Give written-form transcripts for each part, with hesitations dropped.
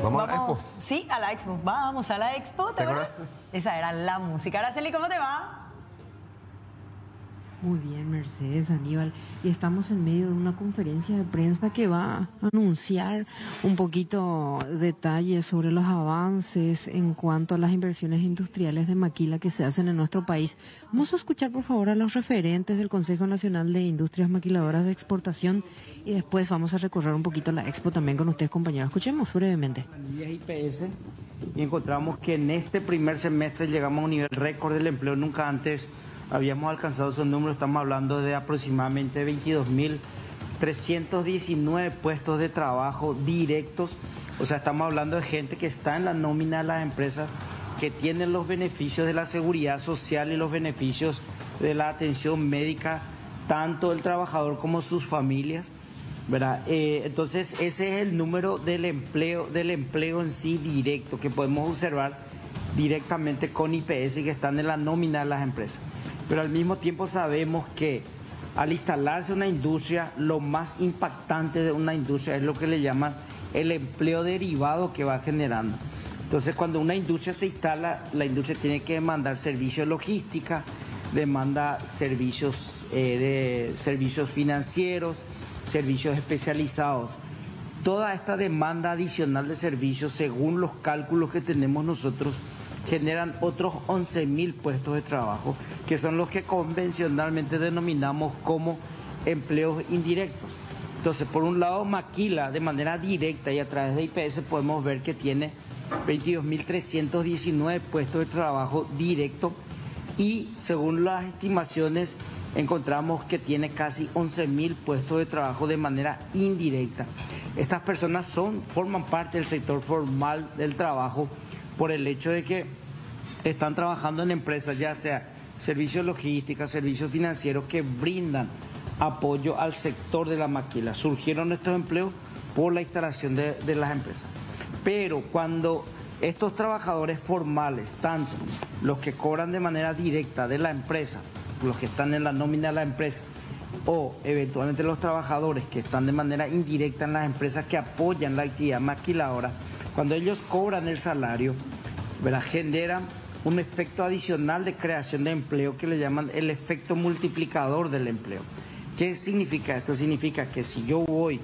Vamos a la expo. Sí, a la expo. Vamos a la expo. ¿Te acuerdas? Esa era la música. Araceli, ¿cómo te va? Muy bien, Mercedes, Aníbal. Y estamos en medio de una conferencia de prensa que va a anunciar un poquito detalles sobre los avances en cuanto a las inversiones industriales de maquila que se hacen en nuestro país. Vamos a escuchar, por favor, a los referentes del Consejo Nacional de Industrias Maquiladoras de Exportación y después vamos a recorrer un poquito la expo también con ustedes, compañeros. Escuchemos brevemente. IPS, y encontramos que en este primer semestre llegamos a un nivel récord del empleo. Nunca antes habíamos alcanzado esos números. Estamos hablando de aproximadamente 22.319 puestos de trabajo directos. O sea, estamos hablando de gente que está en la nómina de las empresas, que tienen los beneficios de la seguridad social y los beneficios de la atención médica, tanto el trabajador como sus familias, ¿verdad? Entonces, ese es el número del empleo en sí directo, que podemos observar directamente con IPS, que están en la nómina de las empresas. Pero al mismo tiempo sabemos que al instalarse una industria, lo más impactante de una industria es lo que le llaman el empleo derivado que va generando. Entonces, cuando una industria se instala, la industria tiene que demandar servicios de logística, demanda servicios financieros, servicios especializados. Toda esta demanda adicional de servicios, según los cálculos que tenemos nosotros, generan otros 11.000 puestos de trabajo, que son los que convencionalmente denominamos como empleos indirectos. Entonces, por un lado, Maquila de manera directa y a través de IPS podemos ver que tiene 22.319 puestos de trabajo directo, y según las estimaciones encontramos que tiene casi 11.000 puestos de trabajo de manera indirecta. Estas personas forman parte del sector formal del trabajo por el hecho de que están trabajando en empresas, ya sea servicios logísticos, servicios financieros, que brindan apoyo al sector de la maquila. Surgieron estos empleos por la instalación de las empresas. Pero cuando estos trabajadores formales, tanto los que cobran de manera directa de la empresa, los que están en la nómina de la empresa, o eventualmente los trabajadores que están de manera indirecta en las empresas que apoyan la actividad maquiladora, cuando ellos cobran el salario, ¿verdad?, generan un efecto adicional de creación de empleo que le llaman el efecto multiplicador del empleo. ¿Qué significa esto? Significa que si yo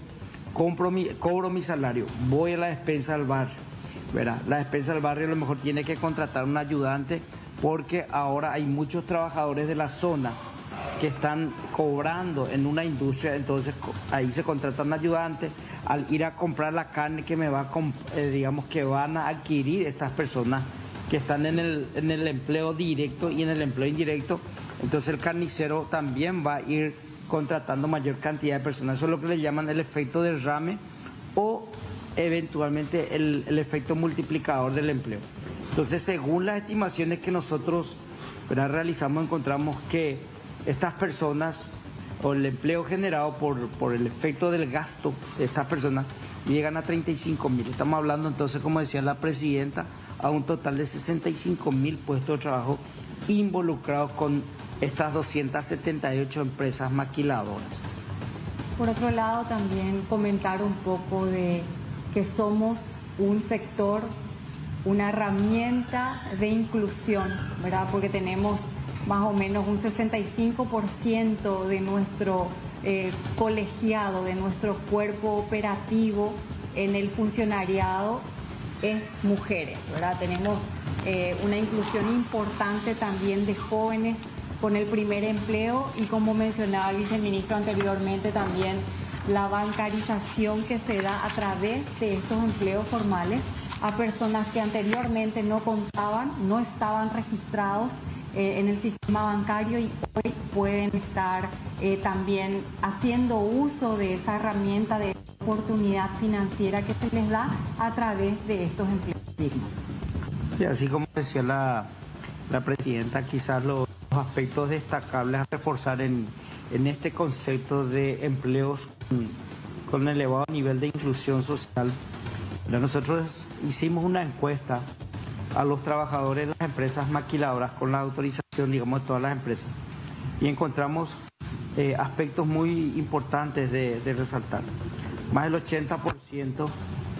cobro mi salario, voy a la despensa del barrio, ¿verdad? La despensa del barrio a lo mejor tiene que contratar un ayudante, porque ahora hay muchos trabajadores de la zona que están cobrando en una industria, entonces ahí se contrata un ayudante. Al ir a comprar la carne que digamos que van a adquirir estas personas que están en el empleo directo y en el empleo indirecto, entonces el carnicero también va a ir contratando mayor cantidad de personas. Eso es lo que le llaman el efecto derrame o eventualmente el efecto multiplicador del empleo. Entonces, según las estimaciones que nosotros realizamos, encontramos que estas personas, o el empleo generado por el efecto del gasto de estas personas, llegan a 35.000. Estamos hablando entonces, como decía la presidenta, a un total de 65.000 puestos de trabajo involucrados con estas 278 empresas maquiladoras. Por otro lado, también comentar un poco de que somos un sector, una herramienta de inclusión, ¿verdad? Porque tenemos más o menos un 65% de nuestro colegiado, de nuestro cuerpo operativo en el funcionariado es mujeres, ¿verdad? Tenemos una inclusión importante también de jóvenes con el primer empleo, y como mencionaba el viceministro anteriormente, también la bancarización que se da a través de estos empleos formales a personas que anteriormente no contaban, no estaban registrados en el sistema bancario, y hoy pueden estar también haciendo uso de esa herramienta de oportunidad financiera que se les da a través de estos empleos dignos. Sí, así como decía la presidenta, quizás los aspectos destacables a reforzar en este concepto de empleos con elevado nivel de inclusión social. Nosotros hicimos una encuesta a los trabajadores de las empresas maquiladoras con la autorización, digamos, de todas las empresas, y encontramos aspectos muy importantes de resaltar. Más del 80%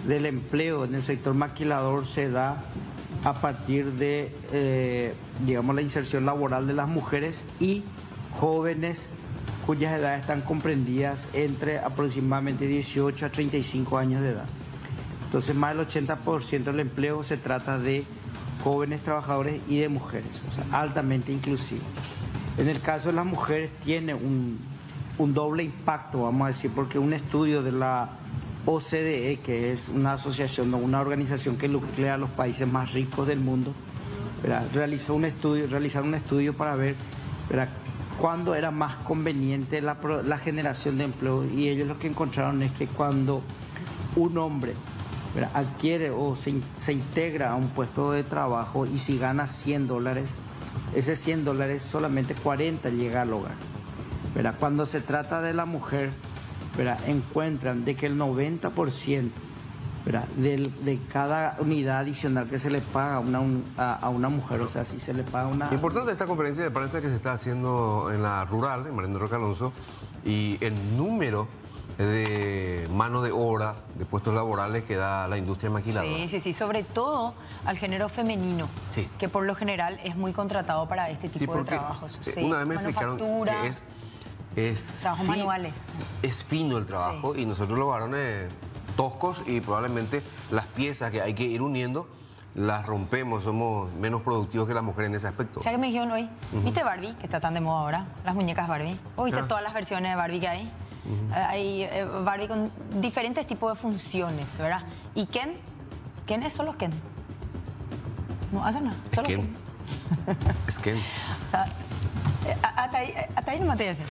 del empleo en el sector maquilador se da a partir de, digamos, la inserción laboral de las mujeres y jóvenes cuyas edades están comprendidas entre aproximadamente 18 a 35 años de edad. Entonces, más del 80% del empleo se trata de jóvenes trabajadores y de mujeres, o sea, altamente inclusivo. En el caso de las mujeres tiene un doble impacto, vamos a decir, porque un estudio de la OCDE, que es una asociación, una organización que nuclea a los países más ricos del mundo, ¿verdad? Realizaron un estudio para ver, ¿verdad?, cuándo era más conveniente la generación de empleo, y ellos lo que encontraron es que cuando un hombre, ¿verdad?, adquiere o se integra a un puesto de trabajo y si gana $100, ese $100 solamente 40 llega al hogar, ¿verdad? Cuando se trata de la mujer, ¿verdad?, encuentran de que el 90%, ¿verdad?, de cada unidad adicional que se le paga a una mujer, o sea, si se le paga una... Importante esta conferencia de prensa que se está haciendo en la rural, en Mariano Roca Alonso, y el número de mano de obra, de puestos laborales que da la industria maquiladora. Sí, sobre todo al género femenino, sí, que por lo general es muy contratado para este tipo de trabajos. Sí, una vez me explicaron que es trabajos manuales. Es fino el trabajo, y nosotros los varones toscos, y probablemente las piezas que hay que ir uniendo las rompemos, somos menos productivos que las mujeres en ese aspecto. ¿Sabes qué me dijeron hoy? ¿Viste Barbie, que está tan de moda ahora? Las muñecas Barbie. ¿O viste todas las versiones de Barbie que hay? Hay Barbie con diferentes tipos de funciones, ¿verdad? ¿Y Ken? ¿Ken es solo Ken? No hace nada, solo Ken. Es Ken. O sea, hasta ahí no me te decir.